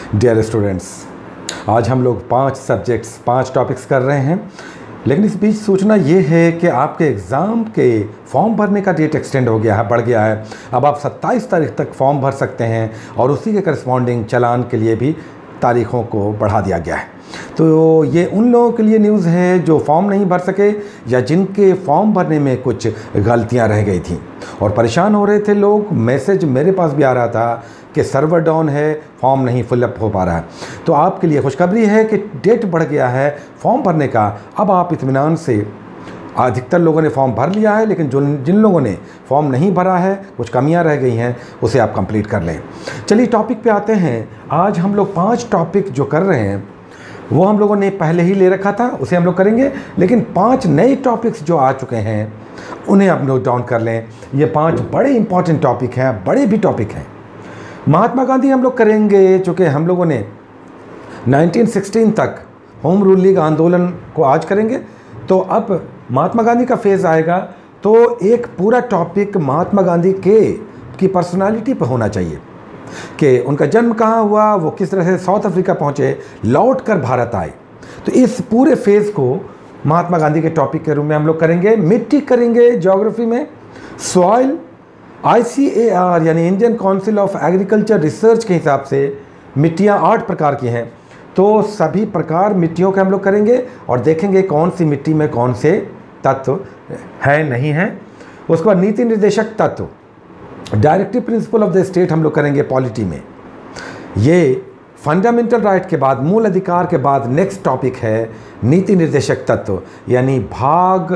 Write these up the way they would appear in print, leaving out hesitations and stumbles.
Dear students, आज हम लोग 5 सब्जेक्ट्स 5 टॉपिक्स कर रहे हैं। लेकिन इस बीच सूचना ये है कि आपके एग्ज़ाम के फॉर्म भरने का डेट एक्सटेंड हो गया है, बढ़ गया है। अब आप 27 तारीख तक फॉर्म भर सकते हैं और उसी के करस्पॉन्डिंग चालान के लिए भी तारीख़ों को बढ़ा दिया गया है। तो ये उन लोगों के लिए न्यूज़ है जो फॉर्म नहीं भर सके या जिनके फॉर्म भरने में कुछ गलतियां रह गई थी और परेशान हो रहे थे लोग। मैसेज मेरे पास भी आ रहा था कि सर्वर डाउन है, फॉर्म नहीं फिलअप हो पा रहा है। तो आपके लिए खुशखबरी है कि डेट बढ़ गया है फॉर्म भरने का। अब आप इत्मीनान से, अधिकतर लोगों ने फॉर्म भर लिया है, लेकिन जिन लोगों ने फॉर्म नहीं भरा है, कुछ कमियां रह गई हैं, उसे आप कंप्लीट कर लें। चलिए टॉपिक पे आते हैं। आज हम लोग 5 टॉपिक जो कर रहे हैं वो हम लोगों ने पहले ही ले रखा था, उसे हम लोग करेंगे। लेकिन 5 नए टॉपिक्स जो आ चुके हैं उन्हें आप नोट डाउन कर लें। ये 5 बड़े इंपॉर्टेंट टॉपिक हैं, बड़े भी टॉपिक हैं। महात्मा गांधी हम लोग करेंगे, चूँकि हम लोगों ने 1916 तक होम रूल लीग आंदोलन को आज करेंगे, तो अब महात्मा गांधी का फेज़ आएगा। तो एक पूरा टॉपिक महात्मा गांधी की पर्सनालिटी पर होना चाहिए कि उनका जन्म कहाँ हुआ, वो किस तरह से साउथ अफ्रीका पहुँचे, लौट कर भारत आए। तो इस पूरे फेज़ को महात्मा गांधी के टॉपिक के रूप में हम लोग करेंगे। मिट्टी करेंगे, ज्योग्राफी में सॉइल, ICAR यानी Indian council of agriculture research के हिसाब से मिट्टियाँ 8 प्रकार की हैं। तो सभी प्रकार मिट्टियों के हम लोग करेंगे और देखेंगे कौन सी मिट्टी में कौन से तत्व है, नहीं है। उसके बाद नीति निर्देशक तत्व, directive principle of the state हम लोग करेंगे पॉलिटी में। ये फंडामेंटल राइट के बाद, मूल अधिकार के बाद नेक्स्ट टॉपिक है नीति निर्देशक तत्व यानी भाग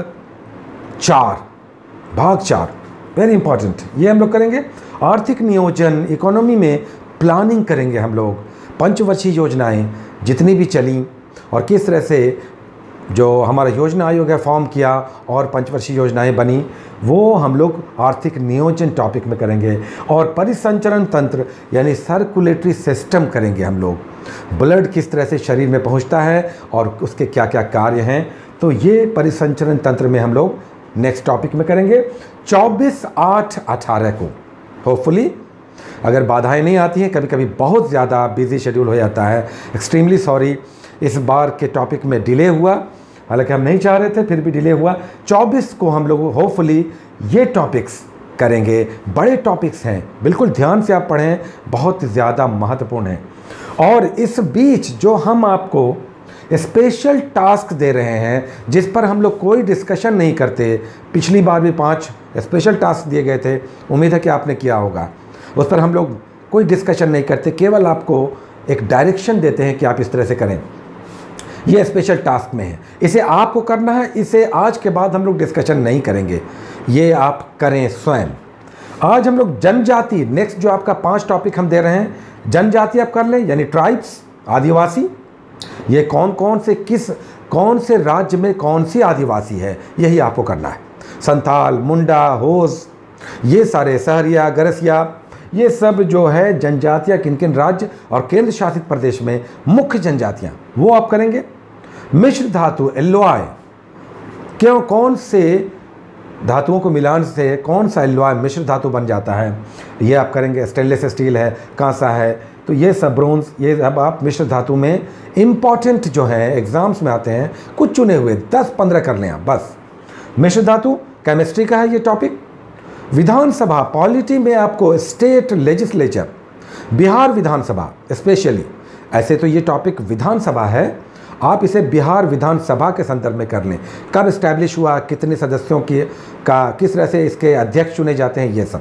4, वेरी इंपॉर्टेंट, ये हम लोग करेंगे। आर्थिक नियोजन, इकोनॉमी में प्लानिंग करेंगे हम लोग। पंचवर्षीय योजनाएं जितनी भी चली और किस तरह से जो हमारा योजना आयोग है फॉर्म किया और पंचवर्षीय योजनाएं बनी, वो हम लोग आर्थिक नियोजन टॉपिक में करेंगे। और परिसंचरण तंत्र यानी सर्कुलेटरी सिस्टम करेंगे हम लोग। ब्लड किस तरह से शरीर में पहुंचता है और उसके क्या क्या कार्य हैं, तो ये परिसंचरण तंत्र में हम लोग नेक्स्ट टॉपिक में करेंगे। 24/8/18 को होपफुली, अगर बाधाएं नहीं आती हैं, कभी कभी बहुत ज़्यादा बिजी शेड्यूल हो जाता है, एक्सट्रीमली सॉरी। इस बार के टॉपिक में डिले हुआ, हालांकि हम नहीं चाह रहे थे, फिर भी डिले हुआ। 24 को हम लोग होपफुली ये टॉपिक्स करेंगे। बड़े टॉपिक्स हैं, बिल्कुल ध्यान से आप पढ़ें, बहुत ज़्यादा महत्वपूर्ण हैं। और इस बीच जो हम आपको स्पेशल टास्क दे रहे हैं जिस पर हम लोग कोई डिस्कशन नहीं करते, पिछली बार भी 5 स्पेशल टास्क दिए गए थे, उम्मीद है कि आपने किया होगा। उस पर हम लोग कोई डिस्कशन नहीं करते, केवल आपको एक डायरेक्शन देते हैं कि आप इस तरह से करें। ये स्पेशल टास्क में है, इसे आपको करना है। इसे आज के बाद हम लोग डिस्कशन नहीं करेंगे, ये आप करें स्वयं। आज हम लोग जनजाति, नेक्स्ट जो आपका 5 टॉपिक हम दे रहे हैं, जनजाति आप कर लें, यानी ट्राइब्स, आदिवासी। ये कौन से राज्य में कौन सी आदिवासी है, यही आपको करना है। संथाल, मुंडा, होस, ये सारे, सहरिया, गरसिया, ये सब जो है जनजातियाँ किन किन राज्य और केंद्र शासित प्रदेश में मुख्य जनजातियाँ, वो आप करेंगे। मिश्र धातु, एल्लोय, क्यों, कौन से धातुओं को मिलान से कौन सा एल्लोय मिश्र धातु बन जाता है, ये आप करेंगे। स्टेनलेस स्टील है, कांसा है, तो ये सब, ब्रोंज, ये सब आप मिश्र धातु में इम्पॉर्टेंट जो है एग्जाम्स में आते हैं, कुछ चुने हुए 10-15 कर लें आप बस। मिश्र धातु केमिस्ट्री का है ये टॉपिक। विधानसभा, पॉलिटी में आपको state legislature, Bihar Vidhan Sabha specially, ऐसे तो ये टॉपिक विधानसभा है, आप इसे बिहार विधानसभा के संदर्भ में कर लें। कब इस्टेब्लिश हुआ, कितने सदस्यों का किस तरह से इसके अध्यक्ष चुने जाते हैं, ये सब।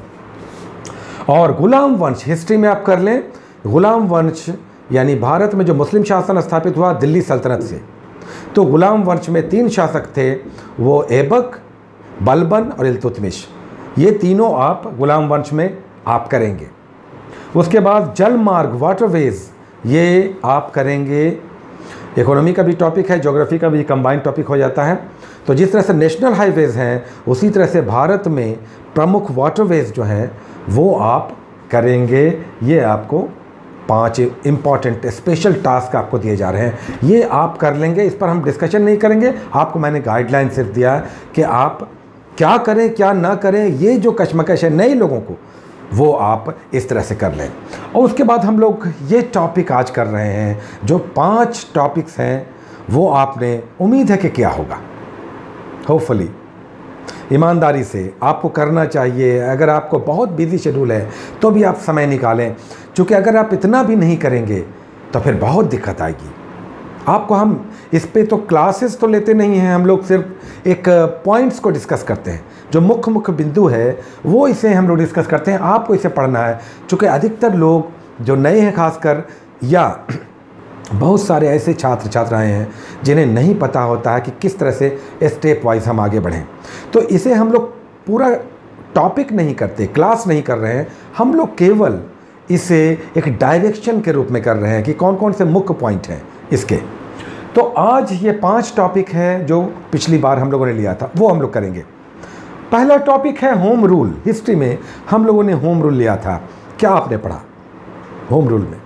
और गुलाम वंश, हिस्ट्री में आप कर लें। गुलाम वंश यानी भारत में जो मुस्लिम शासन स्थापित हुआ दिल्ली सल्तनत से, तो गुलाम वंश में 3 शासक थे, वो ऐबक, बलबन और इल्तुतमिश। ये तीनों आप गुलाम वंश में आप करेंगे। उसके बाद जल मार्ग, वाटरवेज, ये आप करेंगे। इकोनॉमी का भी टॉपिक है, ज्योग्राफी का भी कंबाइंड टॉपिक हो जाता है। तो जिस तरह से नेशनल हाईवेज़ हैं, उसी तरह से भारत में प्रमुख वाटरवेज जो हैं वो आप करेंगे। ये आपको 5 इम्पॉर्टेंट स्पेशल टास्क आपको दिए जा रहे हैं, ये आप कर लेंगे। इस पर हम डिस्कशन नहीं करेंगे, आपको मैंने गाइडलाइन सिर्फ दिया है कि आप क्या करें क्या ना करें। ये जो कशमकश है नए लोगों को, वो आप इस तरह से कर लें। और उसके बाद हम लोग ये टॉपिक आज कर रहे हैं, जो 5 टॉपिक्स हैं वो आपने उम्मीद है कि क्या होगा, होपफुली ईमानदारी से आपको करना चाहिए। अगर आपको बहुत बिजी शेड्यूल है तो भी आप समय निकालें, क्योंकि अगर आप इतना भी नहीं करेंगे तो फिर बहुत दिक्कत आएगी आपको। हम इस पे तो क्लासेस तो लेते नहीं हैं, हम लोग सिर्फ एक पॉइंट्स को डिस्कस करते हैं, जो मुख्य बिंदु है वो इसे हम लोग डिस्कस करते हैं। आपको इसे पढ़ना है, क्योंकि अधिकतर लोग जो नए हैं खासकर, या बहुत सारे ऐसे छात्र छात्राएं हैं जिन्हें नहीं पता होता है कि किस तरह से स्टेप वाइज हम आगे बढ़ें। तो इसे हम लोग पूरा टॉपिक नहीं करते, क्लास नहीं कर रहे हैं, हम लोग केवल इसे एक डायरेक्शन के रूप में कर रहे हैं कि कौन कौन से मुख्य पॉइंट हैं इसके। तो आज ये 5 टॉपिक है जो पिछली बार हम लोगों ने लिया था, वो हम लोग करेंगे। पहला टॉपिक है होम रूल। हिस्ट्री में हम लोगों ने होम रूल लिया था। क्या आपने पढ़ा होम रूल में?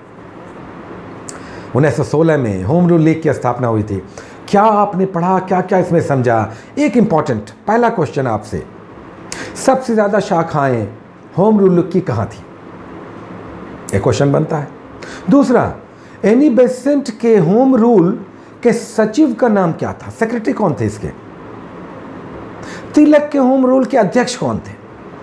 1916 में होम रूल लीग की स्थापना हुई थी। क्या आपने पढ़ा, क्या क्या इसमें समझा? एक इंपॉर्टेंट पहला क्वेश्चन आपसे, सबसे ज़्यादा शाखाएं होम रूल की कहाँ थी? एक क्वेश्चन बनता है। दूसरा, एनी बेसेंट के होम रूल के सचिव का नाम क्या था? सेक्रेटरी कौन थे इसके? तिलक के होम रूल के अध्यक्ष कौन थे?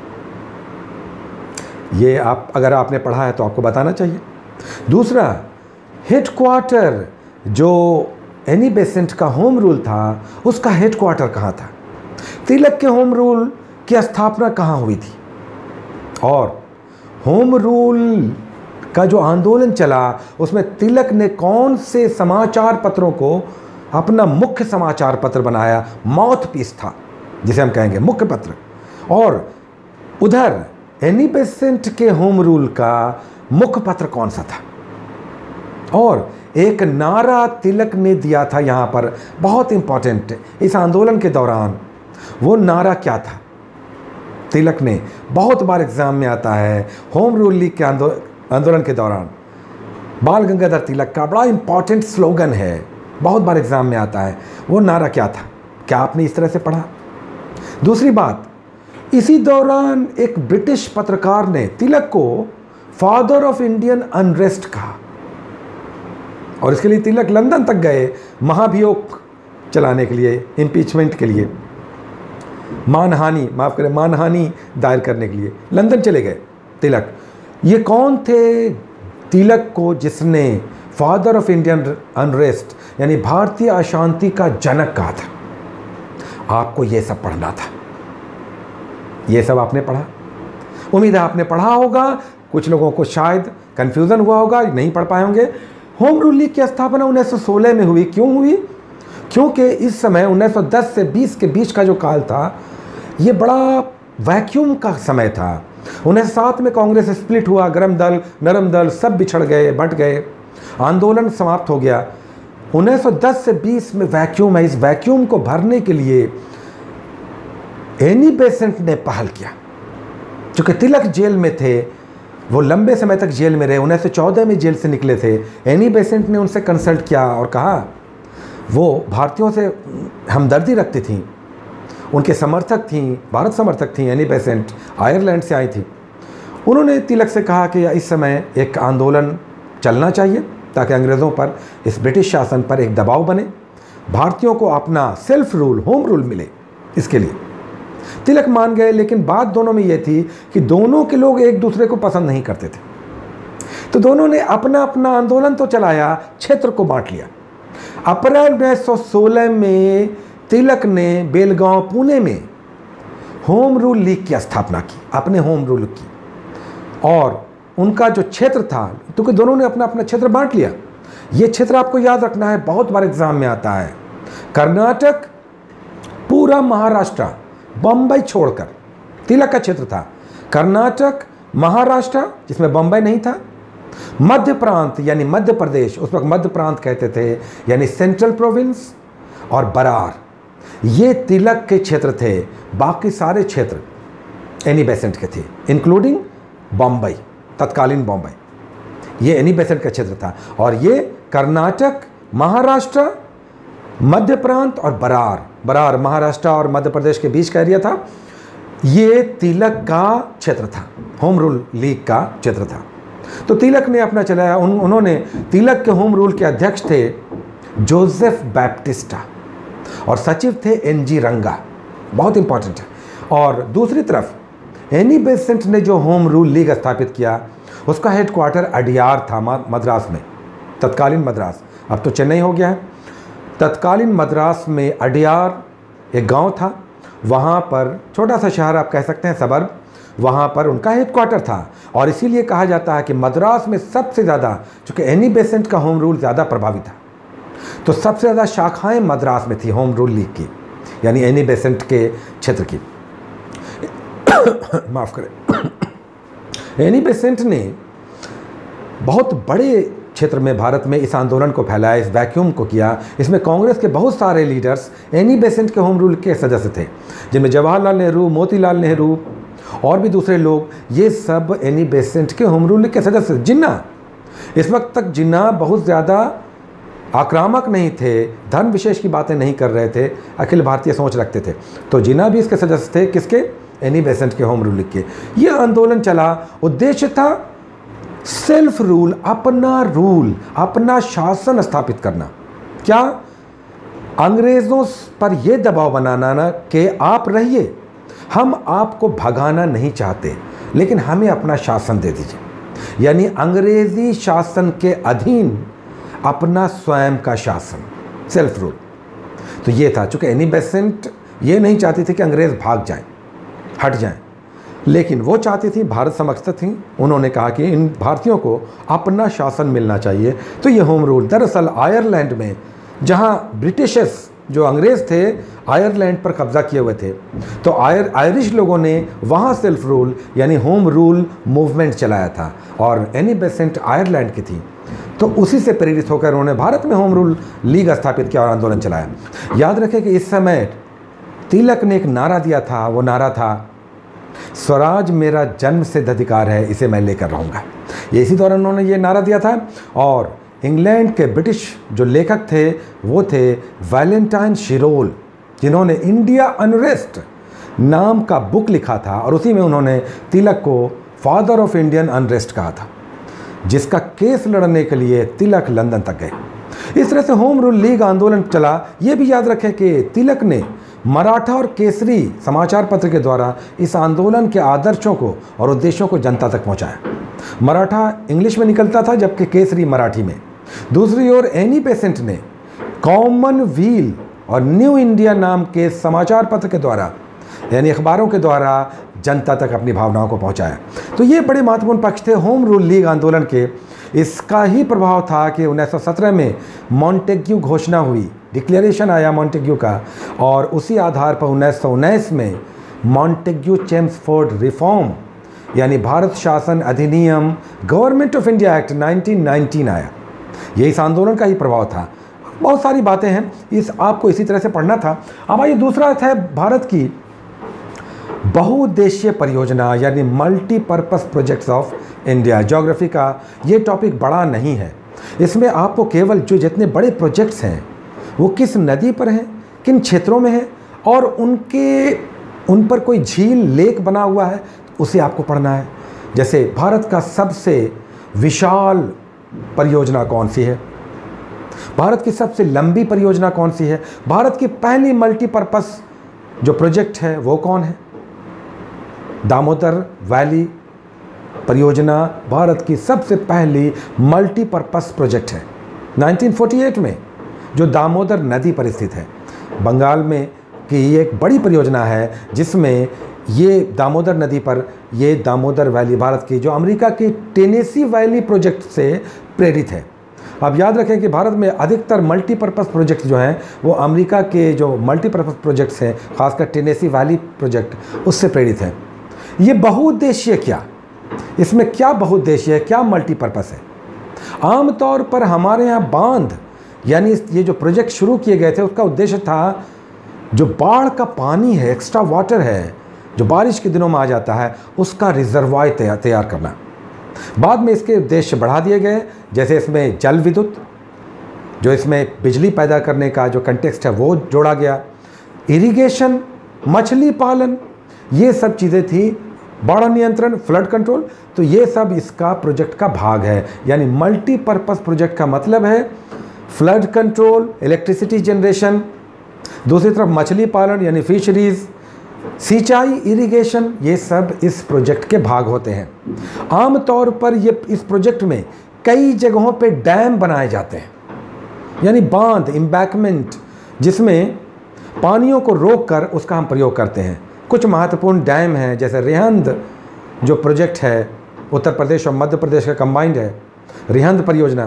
ये आप अगर आपने पढ़ा है तो आपको बताना चाहिए। दूसरा, हेडक्वार्टर जो एनी बेसेंट का होम रूल था, उसका हेडक्वार्टर कहाँ था? तिलक के होम रूल की स्थापना कहाँ हुई थी? और होम रूल का जो आंदोलन चला उसमें तिलक ने कौन से समाचार पत्रों को अपना मुख्य समाचार पत्र बनाया? माउथ पीस था जिसे हम कहेंगे मुख्य पत्र। और उधर एनी बेसेंट के होम रूल का मुख्य पत्र कौन सा था? और एक नारा तिलक ने दिया था यहाँ पर, बहुत इंपॉर्टेंट, इस आंदोलन के दौरान। वो नारा क्या था? तिलक ने, बहुत बार एग्जाम में आता है, होम रूल लीग के आंदोलन के दौरान बाल गंगाधर तिलक का बड़ा इंपॉर्टेंट स्लोगन है, बहुत बार एग्जाम में आता है। वो नारा क्या था? क्या आपने इस तरह से पढ़ा? दूसरी बात, इसी दौरान एक ब्रिटिश पत्रकार ने तिलक को फादर ऑफ इंडियन अनरेस्ट कहा, और इसके लिए तिलक लंदन तक गए महाभियोग चलाने के लिए, इम्पीचमेंट के लिए, मानहानि, माफ़ करें, मानहानि दायर करने के लिए लंदन चले गए तिलक। ये कौन थे? तिलक को जिसने फादर ऑफ इंडियन अनरेस्ट यानी भारतीय अशांति का जनक कहा था। आपको ये सब पढ़ना था। ये सब आपने पढ़ा? उम्मीद है आपने पढ़ा होगा। कुछ लोगों को शायद कन्फ्यूज़न हुआ होगा, नहीं पढ़ पाए होंगे। होम रूल लीग की स्थापना 1916 में हुई। क्यों हुई? क्योंकि इस समय 1910 से 20 के बीच का जो काल था, ये बड़ा वैक्यूम का समय था। 1907 में कांग्रेस स्प्लिट हुआ, गरम दल नरम दल सब बिछड़ गए, बंट गए, आंदोलन समाप्त हो गया। 1910 से 20 में वैक्यूम है। इस वैक्यूम को भरने के लिए एनी बेसेंट ने पहल किया। चूँकि तिलक जेल में थे, वो लंबे समय तक जेल में रहे, 1914 में जेल से निकले थे। एनी बेसेंट ने उनसे कंसल्ट किया और कहा, वो भारतीयों से हमदर्दी रखती थीं, उनके समर्थक थीं, भारत समर्थक थीं। एनी बेसेंट आयरलैंड से आई थी। उन्होंने तिलक से कहा कि इस समय एक आंदोलन चलना चाहिए ताकि अंग्रेज़ों पर, इस ब्रिटिश शासन पर एक दबाव बने, भारतीयों को अपना सेल्फ रूल, होम रूल मिले। इसके लिए तिलक मान गए। लेकिन बात दोनों में ये थी कि दोनों के लोग एक दूसरे को पसंद नहीं करते थे, तो दोनों ने अपना अपना आंदोलन तो चलाया, क्षेत्र को बांट लिया। अप्रैल 1916 में तिलक ने बेलगांव, पुणे में होम रूल लीग की स्थापना की, अपने होम रूल की। और उनका जो क्षेत्र था, क्योंकि दोनों ने अपना अपना क्षेत्र बांट लिया। ये क्षेत्र आपको याद रखना है, बहुत बार एग्जाम में आता है। कर्नाटक, पूरा महाराष्ट्र, बम्बई छोड़कर तिलक का क्षेत्र था। कर्नाटक, महाराष्ट्र जिसमें बम्बई नहीं था, मध्य प्रांत यानी मध्य प्रदेश, उस वक्त मध्य प्रांत कहते थे, यानी सेंट्रल प्रोविंस, और बरार, ये तिलक के क्षेत्र थे। बाकी सारे क्षेत्र एनी बेसेंट के थे, इंक्लूडिंग बम्बई, तत्कालीन बम्बई। ये एनी बेसेंट का क्षेत्र था। और ये कर्नाटक, महाराष्ट्र, मध्य प्रांत और बरार, बरार महाराष्ट्र और मध्य प्रदेश के बीच का एरिया था। ये तिलक का क्षेत्र था, होम रूल लीग का क्षेत्र था। तो तिलक ने अपना चलाया। उन्होंने तिलक के होम रूल के अध्यक्ष थे जोसेफ बैप्टिस्टा और सचिव थे एनजी रंगा, बहुत इंपॉर्टेंट है। और दूसरी तरफ एनी बेसेंट ने जो होम रूल लीग स्थापित किया, उसका हेडक्वार्टर अडियार था मद्रास में, तत्कालीन मद्रास, अब तो चेन्नई हो गया है। तत्कालीन मद्रास में अडियार एक गांव था, वहाँ पर छोटा सा शहर आप कह सकते हैं, सबर्ब, वहाँ पर उनका हेडक्वार्टर था। और इसीलिए कहा जाता है कि मद्रास में सबसे ज़्यादा, चूँकि एनी बेसेंट का होम रूल ज़्यादा प्रभावी था, तो सबसे ज़्यादा शाखाएं मद्रास में थी होम रूल लीग की, यानी एनी बेसेंट के क्षेत्र की। माफ़ करें। एनी बेसेंट ने बहुत बड़े क्षेत्र में भारत में इस आंदोलन को फैलाया, इस वैक्यूम को किया। इसमें कांग्रेस के बहुत सारे लीडर्स एनी बेसेंट के होम रूल के सदस्य थे, जिनमें जवाहरलाल नेहरू, मोतीलाल नेहरू और भी दूसरे लोग, ये सब एनी बेसेंट के होम रूल के सदस्य। जिन्ना, इस वक्त तक जिन्ना बहुत ज़्यादा आक्रामक नहीं थे, धर्म विशेष की बातें नहीं कर रहे थे, अखिल भारतीय सोच रखते थे। तो जिन्ना भी इसके सदस्य थे, किसके? एनी बेसेंट के होम रूल के। ये आंदोलन चला, उद्देश्य था सेल्फ रूल, अपना शासन स्थापित करना। क्या? अंग्रेज़ों पर यह दबाव बनाना ना कि आप रहिए, हम आपको भगाना नहीं चाहते, लेकिन हमें अपना शासन दे दीजिए। यानी अंग्रेज़ी शासन के अधीन अपना स्वयं का शासन, सेल्फ रूल। तो ये था, चूँकि एनी बेसेंट ये नहीं चाहती थी कि अंग्रेज़ भाग जाएं, हट जाएं, लेकिन वो चाहती थी, भारत समस्त थी, उन्होंने कहा कि इन भारतीयों को अपना शासन मिलना चाहिए। तो ये होम रूल दरअसल आयरलैंड में, जहाँ ब्रिटिशर्स जो अंग्रेज़ थे आयरलैंड पर कब्ज़ा किए हुए थे, तो आयरिश लोगों ने वहाँ सेल्फ रूल यानी होम रूल मूवमेंट चलाया था, और एनी बेसेंट आयरलैंड की थी। तो उसी से प्रेरित होकर उन्होंने भारत में होम रूल लीग स्थापित किया और आंदोलन चलाया। याद रखें कि इस समय तिलक ने एक नारा दिया था, वो नारा था स्वराज मेरा जन्म सिद्ध अधिकार है, इसे मैं लेकर रहूँगा। ये इसी दौरान उन्होंने ये नारा दिया था। और इंग्लैंड के ब्रिटिश जो लेखक थे वो थे वैलेंटाइन शिरोल, जिन्होंने इंडिया अनरेस्ट नाम का बुक लिखा था, और उसी में उन्होंने तिलक को फादर ऑफ इंडियन अनरेस्ट कहा था, जिसका केस लड़ने के लिए तिलक लंदन तक गए। इस तरह से होम रूल लीग आंदोलन चला। ये भी याद रखें कि तिलक ने मराठा और केसरी समाचार पत्र के द्वारा इस आंदोलन के आदर्शों को और उद्देश्यों को जनता तक पहुंचाया। मराठा इंग्लिश में निकलता था, जबकि केसरी मराठी में। दूसरी ओर एनी बेसेंट ने कॉमनवील और न्यू इंडिया नाम के समाचार पत्र के द्वारा, यानी अखबारों के द्वारा जनता तक अपनी भावनाओं को पहुंचाया। तो ये बड़े महत्वपूर्ण पक्ष थे होम रूल लीग आंदोलन के। इसका ही प्रभाव था कि 1917 में मॉन्टेग्यू घोषणा हुई, डिक्लेरेशन आया मॉन्टेग्यू का, और उसी आधार पर 1919 में मॉन्टेग्यू चेम्सफोर्ड रिफॉर्म यानी भारत शासन अधिनियम गवर्नमेंट ऑफ इंडिया एक्ट 1919 आया। ये इस आंदोलन का ही प्रभाव था। बहुत सारी बातें हैं, इस आपको इसी तरह से पढ़ना था। अब आइए दूसरा था भारत की बहुउद्देशीय परियोजना यानी multipurpose projects of India. Geography का ये टॉपिक बड़ा नहीं है, इसमें आपको केवल जो जितने बड़े प्रोजेक्ट्स हैं वो किस नदी पर हैं, किन क्षेत्रों में हैं, और उन पर कोई झील लेक बना हुआ है, उसे आपको पढ़ना है। जैसे भारत का सबसे विशाल परियोजना कौन सी है, भारत की सबसे लंबी परियोजना कौन सी है, भारत की पहली मल्टीपर्पस जो प्रोजेक्ट है वो कौन है। दामोदर वैली परियोजना भारत की सबसे पहली मल्टीपर्पस प्रोजेक्ट है। 1948 में जो दामोदर नदी पर स्थित है, बंगाल में की एक बड़ी परियोजना है, जिसमें ये दामोदर नदी पर ये दामोदर वैली भारत की जो अमेरिका की टेनेसी वैली प्रोजेक्ट से प्रेरित है। अब याद रखें कि भारत में अधिकतर मल्टीपर्पस प्रोजेक्ट जो हैं वो अमेरिका के जो मल्टीपर्पस प्रोजेक्ट्स हैं, खासकर टेनेसी वैली प्रोजेक्ट, उससे प्रेरित है। ये बहुउद्देशीय क्या, इसमें क्या बहुउद्देशीय है, क्या मल्टीपर्पस है। आमतौर पर हमारे यहाँ बांध यानी ये जो प्रोजेक्ट शुरू किए गए थे उसका उद्देश्य था जो बाढ़ का पानी है, एक्स्ट्रा वाटर है जो बारिश के दिनों में आ जाता है, उसका रिजर्वायर तैयार करना। बाद में इसके उद्देश्य बढ़ा दिए गए, जैसे इसमें जल विद्युत, जो इसमें बिजली पैदा करने का जो कंटेक्स्ट है वो जोड़ा गया, इरिगेशन, मछली पालन, ये सब चीज़ें थी। बाढ़ नियंत्रण, फ्लड कंट्रोल, तो ये सब इसका प्रोजेक्ट का भाग है। यानी मल्टीपर्पज़ प्रोजेक्ट का मतलब है फ्लड कंट्रोल, इलेक्ट्रिसिटी जनरेशन, दूसरी तरफ मछली पालन यानी फिशरीज, सिंचाई, इरिगेशन, ये सब इस प्रोजेक्ट के भाग होते हैं। आमतौर पर ये इस प्रोजेक्ट में कई जगहों पे डैम बनाए जाते हैं, यानी बांध, एम्बैंकमेंट, जिसमें पानियों को रोक कर उसका हम प्रयोग करते हैं। कुछ महत्वपूर्ण डैम हैं, जैसे रिहंद जो प्रोजेक्ट है उत्तर प्रदेश और मध्य प्रदेश का कंबाइंड है, रिहंद परियोजना,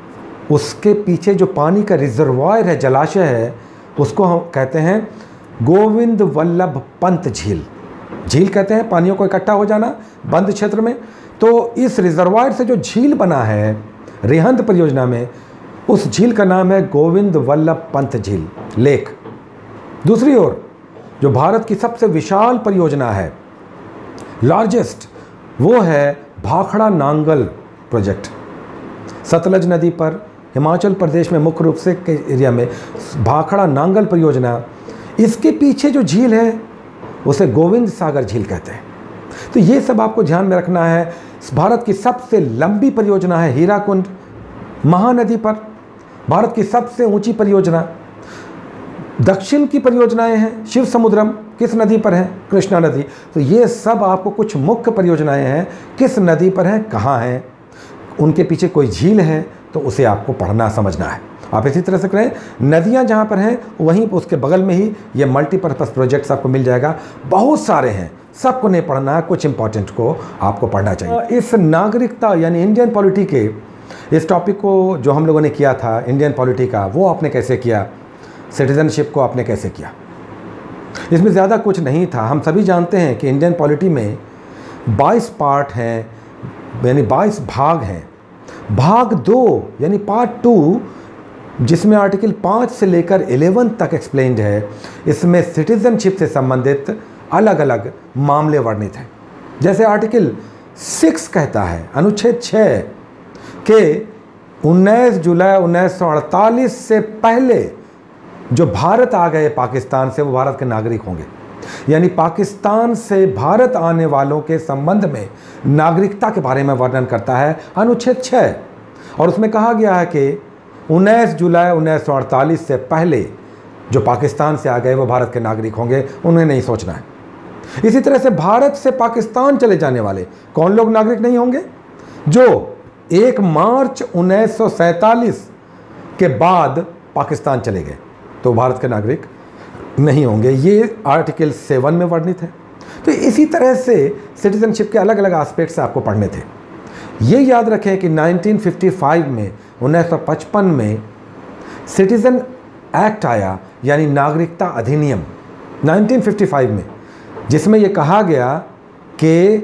उसके पीछे जो पानी का रिजर्वायर है, जलाशय है, उसको हम कहते हैं गोविंद वल्लभ पंत झील। झील कहते हैं पानियों को इकट्ठा हो जाना बंद क्षेत्र में। तो इस रिजर्वायर से जो झील बना है रिहंद परियोजना में, उस झील का नाम है गोविंद वल्लभ पंत झील लेक। दूसरी ओर जो भारत की सबसे विशाल परियोजना है, लार्जेस्ट, वो है भाखड़ा नांगल प्रोजेक्ट। सतलज नदी पर हिमाचल प्रदेश में मुख्य रूप से के एरिया में भाखड़ा नांगल परियोजना, इसके पीछे जो झील है उसे गोविंद सागर झील कहते हैं। तो ये सब आपको ध्यान में रखना है। भारत की सबसे लंबी परियोजना है हीराकुंड महानदी पर, भारत की सबसे ऊंची परियोजना। दक्षिण की परियोजनाएं हैं शिव समुद्रम, किस नदी पर है? कृष्णा नदी। तो ये सब आपको कुछ मुख्य परियोजनाएं हैं, किस नदी पर हैं, कहाँ हैं, उनके पीछे कोई झील है, तो उसे आपको पढ़ना समझना है। आप इसी तरह से करें, नदियां जहां पर हैं वहीं उसके बगल में ही ये मल्टीपर्पज़ प्रोजेक्ट्स आपको मिल जाएगा। बहुत सारे हैं, सबको नहीं पढ़ना है, कुछ इंपॉर्टेंट को आपको पढ़ना चाहिए। इस नागरिकता यानी इंडियन पॉलिटी के इस टॉपिक को जो हम लोगों ने किया था इंडियन पॉलिटी का, वो आपने कैसे किया, सिटीजनशिप को आपने कैसे किया, इसमें ज़्यादा कुछ नहीं था। हम सभी जानते हैं कि इंडियन पॉलिटी में 22 पार्ट हैं, यानी 22 भाग हैं। भाग 2 यानी पार्ट 2, जिसमें आर्टिकल 5 से लेकर 11 तक एक्सप्लेन्ड है, इसमें सिटीजनशिप से संबंधित अलग अलग मामले वर्णित हैं। जैसे आर्टिकल 6 कहता है, अनुच्छेद 6 के 19 जुलाई 1948 से पहले जो भारत आ गए पाकिस्तान से, वो भारत के नागरिक होंगे। यानी पाकिस्तान से भारत आने वालों के संबंध में नागरिकता के बारे में वर्णन करता है अनुच्छेद 6। और उसमें कहा गया है कि 19 जुलाई 1948 से पहले जो पाकिस्तान से आ गए वो भारत के नागरिक होंगे, उन्हें नहीं सोचना है। इसी तरह से भारत से पाकिस्तान चले जाने वाले कौन लोग नागरिक नहीं होंगे? जो 1 मार्च 1947 के बाद पाकिस्तान चले गए, तो भारत के नागरिक नहीं होंगे। ये आर्टिकल 7 में वर्णित है। तो इसी तरह से सिटीजनशिप के अलग अलग एस्पेक्ट्स आपको पढ़ने थे। ये याद रखें कि 1955 में 1955 में सिटीजन एक्ट आया, यानी नागरिकता अधिनियम 1955 में, जिसमें ये कहा गया कि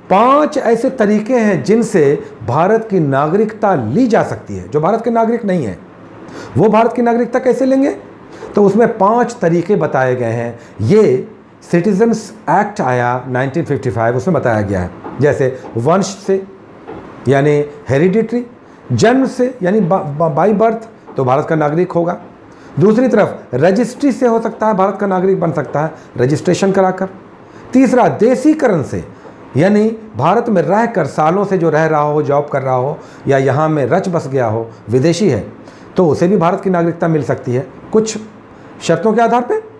5 ऐसे तरीके हैं जिनसे भारत की नागरिकता ली जा सकती है। जो भारत के नागरिक नहीं है वो भारत की नागरिकता कैसे लेंगे? तो उसमें 5 तरीके बताए गए हैं। ये सिटीजन्स एक्ट आया 1955, उसमें बताया गया है। जैसे वंश से यानी हेरिडिटरी, जन्म से यानी बाई बर्थ, तो भारत का नागरिक होगा। दूसरी तरफ रजिस्ट्री से हो सकता है, भारत का नागरिक बन सकता है रजिस्ट्रेशन कराकर। तीसरा देशीकरण से, यानी भारत में रहकर सालों से जो रह रहा हो, जॉब कर रहा हो, या यहाँ में रच बस गया हो, विदेशी है, तो उसे भी भारत की नागरिकता मिल सकती है कुछ शर्तों के आधार पे।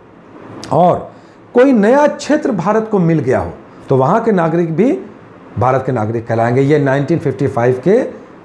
और कोई नया क्षेत्र भारत को मिल गया हो तो वहाँ के नागरिक भी भारत के नागरिक कहलाएंगे। ये 1955 के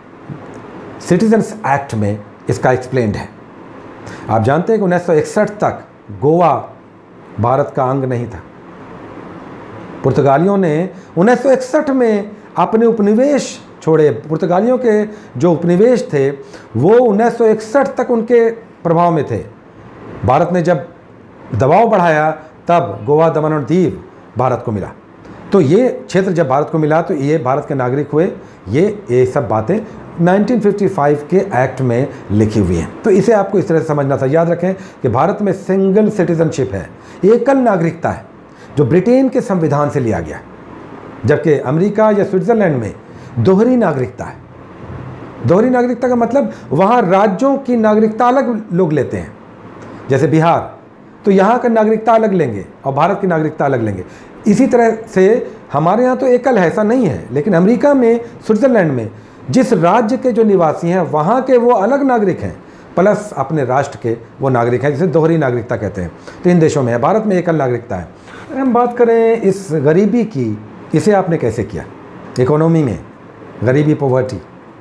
सिटीजन्स एक्ट में इसका एक्सप्लेन्ड है। आप जानते हैं कि 1961 तक गोवा भारत का अंग नहीं था। पुर्तगालियों ने 1961 में अपने उपनिवेश छोड़े। पुर्तगालियों के जो उपनिवेश थे वो 1961 तक उनके प्रभाव में थे। भारत ने जब दबाव बढ़ाया तब गोवा, दमन और दीव भारत को मिला। तो ये क्षेत्र जब भारत को मिला तो ये भारत के नागरिक हुए। ये सब बातें 1955 के एक्ट में लिखी हुई हैं। तो इसे आपको इस तरह से समझना था। याद रखें कि भारत में सिंगल सिटीजनशिप है, एकल नागरिकता है, जो ब्रिटेन के संविधान से लिया गया, जबकि अमेरिका या स्विट्ज़रलैंड में दोहरी नागरिकता है। दोहरी नागरिकता का मतलब वहाँ राज्यों की नागरिकता अलग लोग लेते हैं। जैसे बिहार, तो यहाँ का नागरिकता अलग लेंगे और भारत की नागरिकता अलग लेंगे। इसी तरह से हमारे यहाँ तो एकल है, ऐसा नहीं है, लेकिन अमेरिका में, स्विट्ज़रलैंड में जिस राज्य के जो निवासी हैं वहाँ के वो अलग नागरिक हैं, प्लस अपने राष्ट्र के वो नागरिक हैं, जिसे दोहरी नागरिकता कहते हैं। तो इन देशों में है, भारत में एकल नागरिकता है। अगर हम बात करें इस गरीबी की, इसे आपने कैसे किया इकोनॉमी में, गरीबी, पॉवर्टी,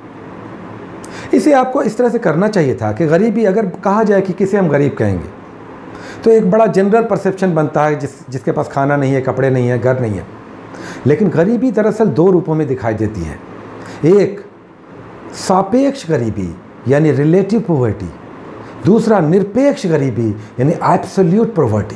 इसे आपको इस तरह से करना चाहिए था कि गरीबी अगर कहा जाए कि किसे हम गरीब कहेंगे तो एक बड़ा जनरल परसेप्शन बनता है जिसके पास खाना नहीं है, कपड़े नहीं है, घर नहीं है। लेकिन गरीबी दरअसल दो रूपों में दिखाई देती है। एक सापेक्ष गरीबी यानी रिलेटिव पॉवर्टी, दूसरा निरपेक्ष गरीबी यानी एब्सोल्यूट पॉवर्टी।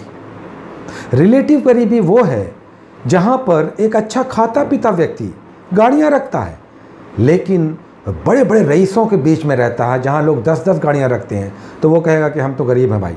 रिलेटिव गरीबी वो है जहाँ पर एक अच्छा खाता पीता व्यक्ति गाड़ियाँ रखता है लेकिन बड़े बड़े रईसों के बीच में रहता है, जहाँ लोग 10-10 गाड़ियाँ रखते हैं, तो वो कहेगा कि हम तो गरीब हैं भाई।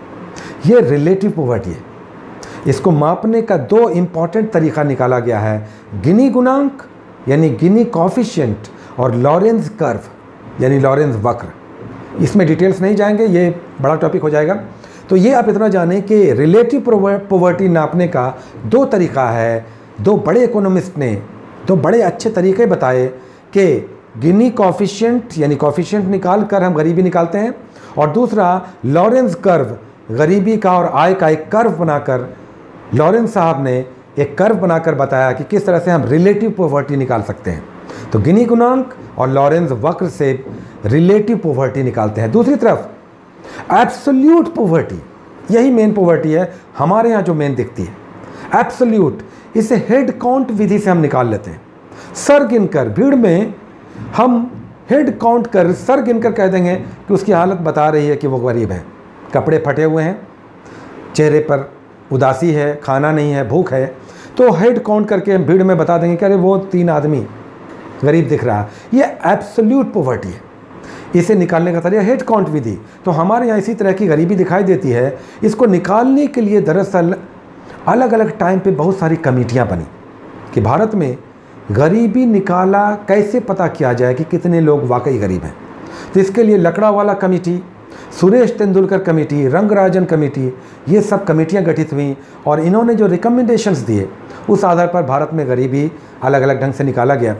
ये रिलेटिव पॉवर्टी है। इसको मापने का दो इम्पॉर्टेंट तरीका निकाला गया है, गिनी गुणांक यानी गिनी कॉफिशिएंट और लॉरेंज कर्व यानी लॉरेंज वक्र। इसमें डिटेल्स नहीं जाएंगे, ये बड़ा टॉपिक हो जाएगा। तो ये आप इतना जानें कि रिलेटिव पॉवर्टी नापने का दो तरीका है। दो बड़े इकोनॉमिस्ट ने दो बड़े अच्छे तरीके बताए कि गिनी कॉफिशिएंट यानी कॉफिशिएंट निकाल कर हम गरीबी निकालते हैं, और दूसरा लॉरेंज कर्व, गरीबी का और आय का एक कर्व बनाकर लॉरेंज साहब ने एक कर्व बनाकर बताया कि किस तरह से हम रिलेटिव पॉवर्टी निकाल सकते हैं। तो गिनी गुणांक और लॉरेंज वक्र से रिलेटिव पॉवर्टी निकालते हैं। दूसरी तरफ एब्सोल्यूट पॉवर्टी, यही मेन पॉवर्टी है हमारे यहाँ जो मेन दिखती है। एब्सोल्यूट, इसे हेड काउंट विधि से हम निकाल लेते हैं। सर गिनकर, भीड़ में हम हेड काउंट कर सर गिनकर कह देंगे कि उसकी हालत बता रही है कि वो गरीब है, कपड़े फटे हुए हैं, चेहरे पर उदासी है, खाना नहीं है, भूख है, तो हेड काउंट करके हम भीड़ में बता देंगे कि अरे वो 3 आदमी गरीब दिख रहा है। ये एब्सोल्यूट पॉवर्टी है। इसे निकालने का तरीका हेड काउंट विधि। तो हमारे यहाँ इसी तरह की गरीबी दिखाई देती है। इसको निकालने के लिए दरअसल अलग अलग टाइम पे बहुत सारी कमेटियाँ बनी कि भारत में गरीबी निकाला कैसे पता किया जाए कि कितने लोग वाकई गरीब हैं। तो इसके लिए Lakdawala committee, Suresh Tendulkar committee, Rangarajan committee, ये सब कमेटियां गठित हुई और इन्होंने जो रिकमेंडेशंस दिए उस आधार पर भारत में गरीबी अलग अलग ढंग से निकाला गया।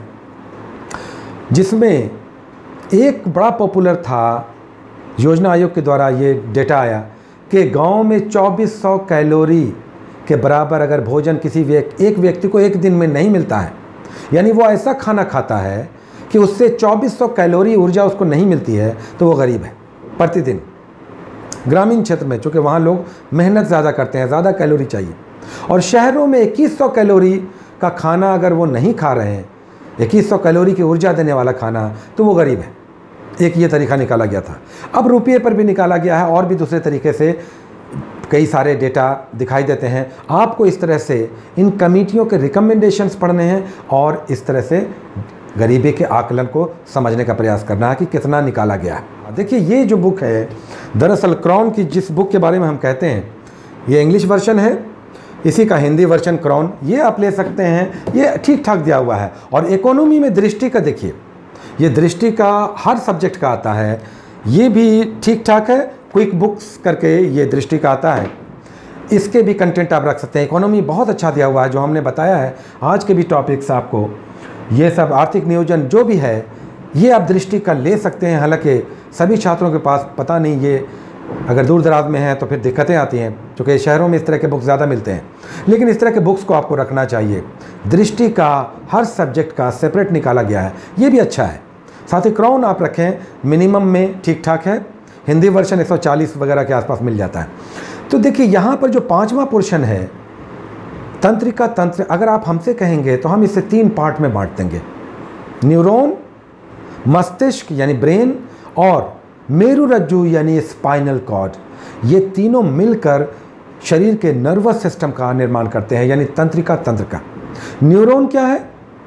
जिसमें एक बड़ा पॉपुलर था, योजना आयोग के द्वारा ये डेटा आया कि गांव में 2400 कैलोरी के बराबर अगर भोजन किसी एक व्यक्ति को एक दिन में नहीं मिलता है, यानी वो ऐसा खाना खाता है कि उससे 2400 कैलोरी ऊर्जा उसको नहीं मिलती है, तो वो गरीब है प्रतिदिन। ग्रामीण क्षेत्र में, चूँकि वहाँ लोग मेहनत ज़्यादा करते हैं, ज़्यादा कैलोरी चाहिए, और शहरों में 2100 कैलोरी का खाना अगर वो नहीं खा रहे हैं, 2100 कैलोरी की ऊर्जा देने वाला खाना, तो वो गरीब है। एक ये तरीका निकाला गया था। अब रुपये पर भी निकाला गया है और भी दूसरे तरीके से कई सारे डेटा दिखाई देते हैं। आपको इस तरह से इन कमेटियों के रिकमेंडेशंस पढ़ने हैं और इस तरह से गरीबी के आकलन को समझने का प्रयास करना है कि कितना निकाला गया है। देखिए, ये जो बुक है दरअसल क्रॉन की, जिस बुक के बारे में हम कहते हैं, ये इंग्लिश वर्जन है, इसी का हिंदी वर्जन क्रॉन, ये आप ले सकते हैं। ये ठीक ठाक दिया हुआ है। और इकोनॉमी में दृष्टि का देखिए, ये दृष्टि का हर सब्जेक्ट का आता है, ये भी ठीक ठाक है। क्विक बुक्स करके ये दृष्टि का आता है, इसके भी कंटेंट आप रख सकते हैं। इकोनॉमी बहुत अच्छा दिया हुआ है, जो हमने बताया है आज के भी टॉपिक्स आपको, ये सब आर्थिक नियोजन जो भी है, ये आप दृष्टि का ले सकते हैं। हालांकि सभी छात्रों के पास पता नहीं, ये अगर दूर दराज में है तो फिर दिक्कतें आती हैं, क्योंकि शहरों में इस तरह के बुक्स ज़्यादा मिलते हैं। लेकिन इस तरह के बुक्स को आपको रखना चाहिए। दृष्टि का हर सब्जेक्ट का सेपरेट निकाला गया है, ये भी अच्छा है। साथ ही क्रॉन आप रखें, मिनिमम में ठीक ठाक है। हिंदी वर्जन 140 वगैरह के आसपास मिल जाता है। तो देखिए, यहाँ पर जो 5वां पोर्शन है, तंत्रिका तंत्र, अगर आप हमसे कहेंगे तो हम इसे 3 पार्ट में बांट देंगे। न्यूरॉन, मस्तिष्क यानी ब्रेन, और मेरुरज्जु यानी स्पाइनल कॉर्ड, ये तीनों मिलकर शरीर के नर्वस सिस्टम का निर्माण करते हैं, यानी तंत्रिका तंत्र का। न्यूरॉन क्या है?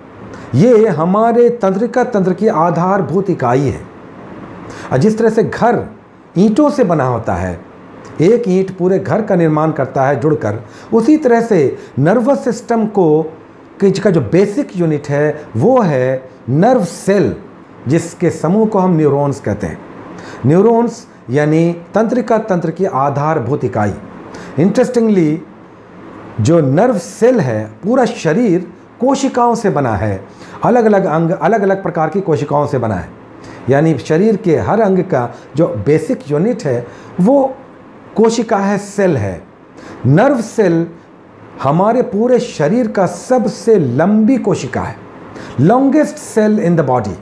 ये हमारे तंत्रिका तंत्र की आधारभूत इकाई है। जिस तरह से घर ईंटों से बना होता है, एक ईंट पूरे घर का निर्माण करता है जुड़कर, उसी तरह से नर्वस सिस्टम का जो बेसिक यूनिट है वो है नर्व सेल, जिसके समूह को हम न्यूरॉन्स कहते हैं। न्यूरॉन्स यानी तंत्रिका तंत्र की आधारभूत इकाई। इंटरेस्टिंगली जो नर्व सेल है, पूरा शरीर कोशिकाओं से बना है, अलग अलग अंग अलग अलग प्रकार की कोशिकाओं से बना है। यानी शरीर के हर अंग का जो बेसिक यूनिट है वो कोशिका है, सेल है। नर्व सेल हमारे पूरे शरीर का सबसे लंबी कोशिका है, longest cell in the body.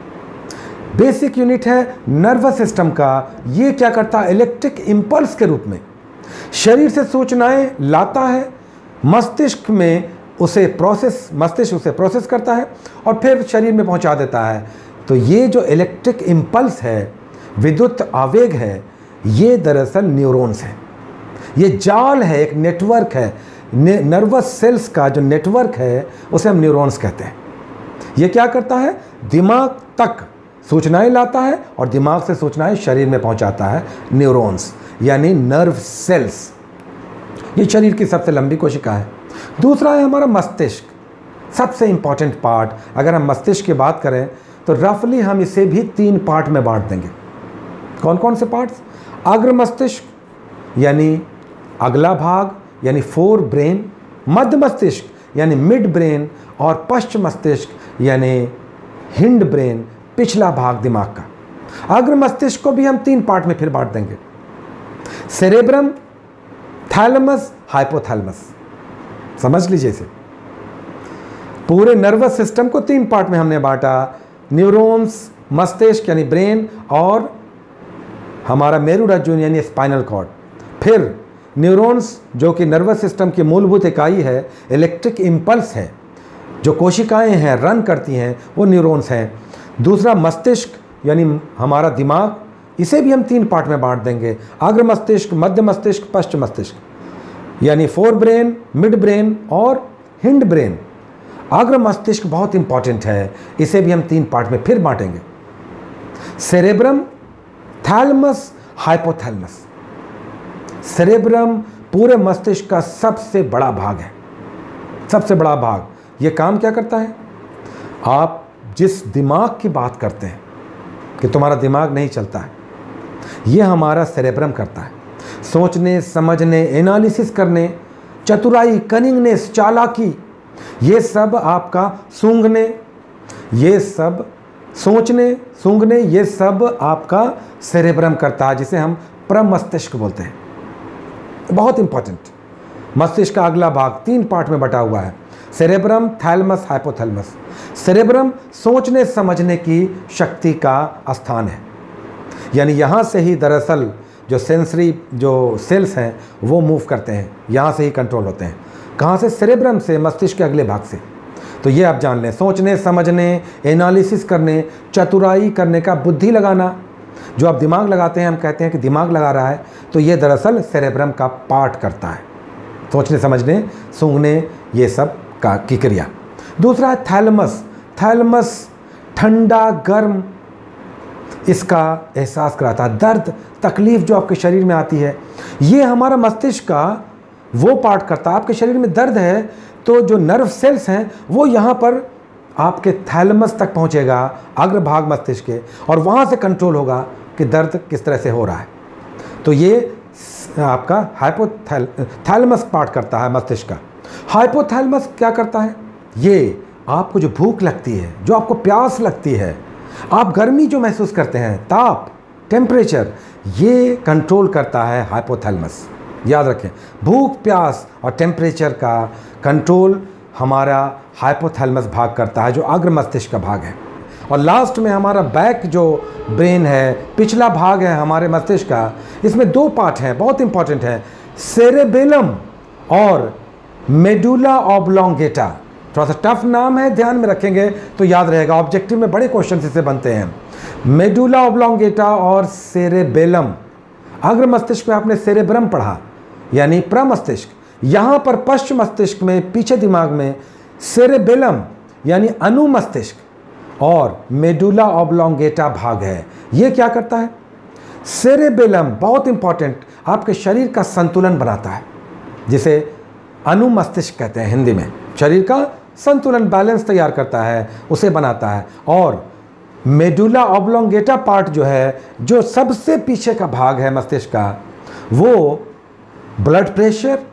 Basic unit है नर्वस सिस्टम का। ये क्या करता है, इलेक्ट्रिक इंपल्स के रूप में शरीर से सूचनाएं लाता है, मस्तिष्क में मस्तिष्क उसे प्रोसेस करता है और फिर शरीर में पहुंचा देता है। तो ये जो इलेक्ट्रिक इंपल्स है, विद्युत आवेग है, ये दरअसल न्यूरॉन्स है। ये जाल है, एक नेटवर्क है, नर्वस सेल्स का जो नेटवर्क है उसे हम न्यूरॉन्स कहते हैं। ये क्या करता है, दिमाग तक सूचनाएं लाता है और दिमाग से सूचनाएं शरीर में पहुंचाता है, न्यूरॉन्स यानी नर्व सेल्स। ये शरीर की सबसे लंबी कोशिका है। दूसरा है हमारा मस्तिष्क, सबसे इंपॉर्टेंट पार्ट। अगर हम मस्तिष्क की बात करें तो रफली हम इसे भी 3 पार्ट में बांट देंगे। कौन कौन से पार्ट्स? अग्र मस्तिष्क यानी अगला भाग यानी फोर ब्रेन, मध्य मस्तिष्क यानी मिड ब्रेन और पश्च मस्तिष्क यानी हिंड ब्रेन, पिछला भाग दिमाग का। अग्र मस्तिष्क को भी हम 3 पार्ट में फिर बांट देंगे, सेरेब्रम, थैलेमस, हाइपोथैलेमस। समझ लीजिए इसे। पूरे नर्वस सिस्टम को 3 पार्ट में हमने बांटा, न्यूरॉन्स, मस्तिष्क यानी ब्रेन और हमारा मेरुरज्जु यानी स्पाइनल कॉर्ड। फिर न्यूरॉन्स जो कि नर्वस सिस्टम की मूलभूत इकाई है, इलेक्ट्रिक इंपल्स है, जो कोशिकाएं हैं रन करती हैं, वो न्यूरॉन्स हैं। दूसरा मस्तिष्क यानी हमारा दिमाग, इसे भी हम 3 पार्ट में बांट देंगे, अग्र मस्तिष्क, मध्य मस्तिष्क, पश्च मस्तिष्क यानी फोर ब्रेन, मिड ब्रेन और हिंड ब्रेन। अग्र मस्तिष्क बहुत इंपॉर्टेंट है, इसे भी हम 3 पार्ट में फिर बांटेंगे, सेरेब्रम, थैलेमस, हाइपोथैलेमस। सेरेब्रम पूरे मस्तिष्क का सबसे बड़ा भाग है, सबसे बड़ा भाग। ये काम क्या करता है? आप जिस दिमाग की बात करते हैं कि तुम्हारा दिमाग नहीं चलता है, ये हमारा सेरेब्रम करता है। सोचने, समझने, एनालिसिस करने, चतुराई, कनिंगनेस, चालाकी, ये सब आपका सूंघने, ये सब सोचने, सूंघने, ये सब आपका सेरेब्रम करता है, जिसे हम प्रमस्तिष्क बोलते हैं। बहुत इंपॉर्टेंट। मस्तिष्क का अगला भाग 3 पार्ट में बटा हुआ है, सेरेब्रम, थैलेमस, हाइपोथैलेमस। सेरेब्रम सोचने समझने की शक्ति का स्थान है, यानी यहाँ से ही दरअसल जो सेंसरी जो सेल्स हैं वो मूव करते हैं, यहाँ से ही कंट्रोल होते हैं। कहाँ से? सेरेब्रम से, मस्तिष्क के अगले भाग से। तो ये आप जान लें, सोचने समझने, एनालिसिस करने, चतुराई करने का, बुद्धि लगाना, जो आप दिमाग लगाते हैं, हम कहते हैं कि दिमाग लगा रहा है, तो ये दरअसल सेरेब्रम का पार्ट करता है, सोचने समझने, सूंघने, ये सब की क्रिया। दूसरा है थैलेमस। थैलेमस ठंडा गर्म इसका एहसास कराता है, दर्द तकलीफ जो आपके शरीर में आती है, ये हमारा मस्तिष्क का वो पार्ट करता है। आपके शरीर में दर्द है तो जो नर्व सेल्स हैं वो यहाँ पर आपके थैलेमस तक पहुँचेगा, अग्रभाग मस्तिष्क के, और वहाँ से कंट्रोल होगा कि दर्द किस तरह से हो रहा है। तो ये आपका थैलेमस पार्ट करता है मस्तिष्क का। हाइपोथैलेमस क्या करता है? ये आपको जो भूख लगती है, जो आपको प्यास लगती है, आप गर्मी जो महसूस करते हैं, ताप, टेम्परेचर, ये कंट्रोल करता है हाइपोथैलेमस। याद रखें, भूख, प्यास और टेम्परेचर का कंट्रोल हमारा हाइपोथैलेमस भाग करता है, जो अग्र मस्तिष्क का भाग है। और लास्ट में हमारा बैक जो ब्रेन है, पिछला भाग है हमारे मस्तिष्क का, इसमें 2 पार्ट हैं, बहुत इंपॉर्टेंट है, सेरेबेलम और मेडुला ऑब्लोंगेटा। थोड़ा सा टफ नाम है, ध्यान में रखेंगे तो याद रहेगा, ऑब्जेक्टिव में बड़े क्वेश्चन इससे बनते हैं। मेडुला ऑब्लोंगेटा और सेरेबेलम। अग्र मस्तिष्क में आपने सेरेब्रम पढ़ा यानी प्रमस्तिष्क, यहाँ पर पश्च मस्तिष्क में, पीछे दिमाग में सेरेबेलम यानी अनुमस्तिष्क और मेडुला ऑब्लोंगेटा भाग है। ये क्या करता है? सेरेबेलम बहुत इंपॉर्टेंट, आपके शरीर का संतुलन बनाता है, जिसे अनुमस्तिष्क कहते हैं हिंदी में। शरीर का संतुलन, बैलेंस तैयार करता है, उसे बनाता है। और मेडुला ऑब्लोंगेटा पार्ट जो है, जो सबसे पीछे का भाग है मस्तिष्क का, वो ब्लड प्रेशर,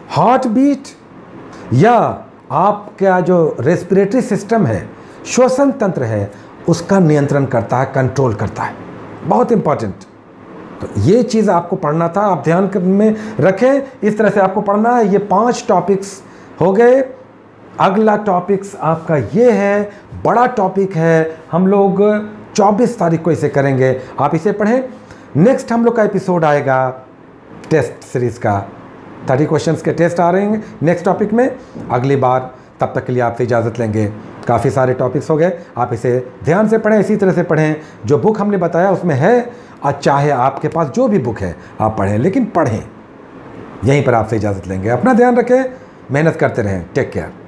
हार्ट बीट या आपका जो रेस्पिरेटरी सिस्टम है, श्वसन तंत्र है, उसका नियंत्रण करता है, कंट्रोल करता है। बहुत इंपॉर्टेंट। तो ये चीज़ आपको पढ़ना था, आप ध्यान में रखें। इस तरह से आपको पढ़ना है। ये 5 टॉपिक्स हो गए। अगला टॉपिक्स आपका ये है, बड़ा टॉपिक है। हम लोग 24 तारीख को इसे करेंगे, आप इसे पढ़ें। नेक्स्ट हम लोग का एपिसोड आएगा टेस्ट सीरीज़ का, 30 क्वेश्चंस के टेस्ट आ रहे हैं नेक्स्ट टॉपिक में अगली बार। तब तक के लिए आपसे इजाज़त लेंगे। काफ़ी सारे टॉपिक्स हो गए, आप इसे ध्यान से पढ़ें, इसी तरह से पढ़ें। जो बुक हमने बताया उसमें है, चाहे आपके पास जो भी बुक है आप पढ़ें, लेकिन पढ़ें। यहीं पर आपसे इजाज़त लेंगे। अपना ध्यान रखें, मेहनत करते रहें। Take care.